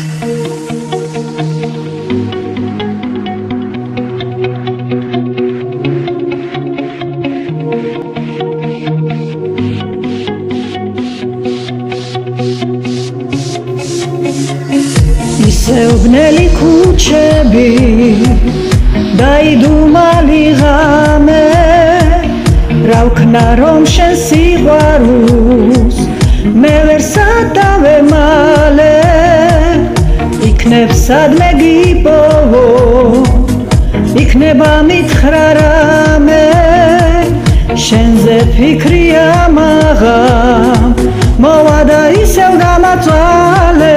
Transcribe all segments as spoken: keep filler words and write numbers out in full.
ისევ ბნელი ქუჩები დაიდუმალი ღამე რა ვქნა რომ შენ სიყვარულს მე ვერ სადავემალე იქნებ სადმე გიპოვო იქნება მითხრა რამე შენზე ფიქრი ამაღამ მოვა და ისევ გამაწვალე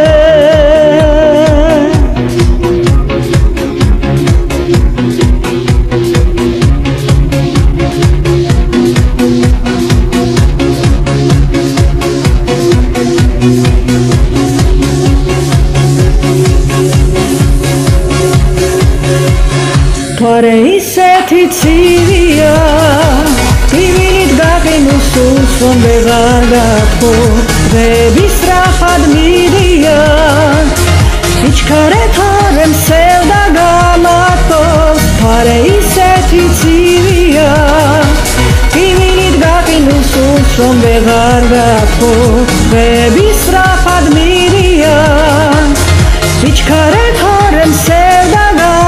თვარე ისეთი ცივია ტივინით გაყინულს სულს რომ ვეღარ გათხოვ დღეები სწრაფად მიდიან იჩქარე თორემ სევ და გამართოს თვარე ისეთი ცივია ტივინით გაყინულს სულს რომ ვეღარ გათხოვ დღეები სწრაფად მიდიან იჩქარე თორემ სევ და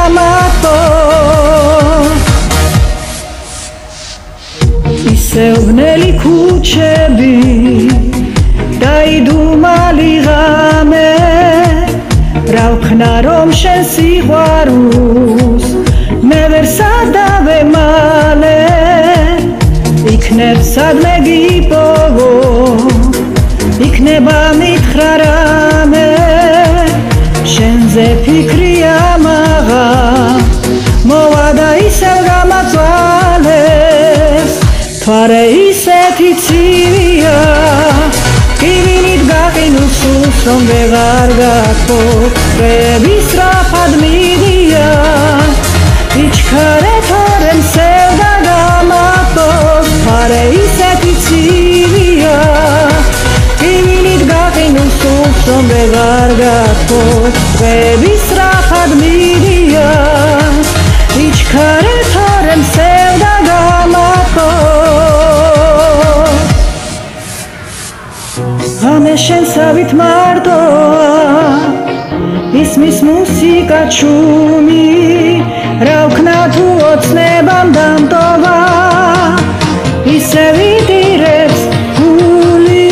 ისევ ბნელი ქუჩები დაიდუმალი ღამე რა ვქნა რომ შენ სიყვარულს მე ვერ სადავემალე იქნებ სადმე გიპოვო იქნება მითხრა რამე შენზე ფიქრი ამაღამ მოვა და ისევ გამაწვალეს თვარე ისეთი ცივია ტივინით გაყინულს სულს რომ ვეღარ გათხოვ დღეები სწრაფად მიდიან იჩქარე თორემ სევ და გამართოს თვარე ისეთი ცივია ტივინით გაყინულს სულს რომ ვეღარ გათხოვ დღეები სწრაფად მიდიან იჩქარე თორემ სევ და ღამე შენსავით მარტოა ისმის მუსიკა ჩუმი რა ვქნა თუ ოცნებამ დამტოვა ისევ იტირებს გული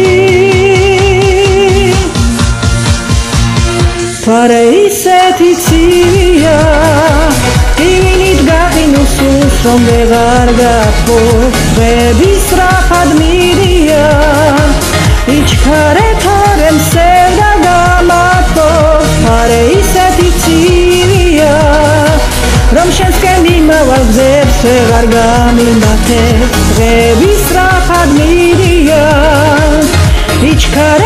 თვარე ისეთი ცივია ტივინით გაყინულს სულს რომ ვეღარ გათხოვ დღეები სწრაფად მიდიან იჩქარე თორემ სევ და გამართოს თვარე ისეთი ცივია რომ შენსკენ მიმავალ გზებს ვეღარ გამიმართებ დღეები სწრაფად მიდიან იჩქარე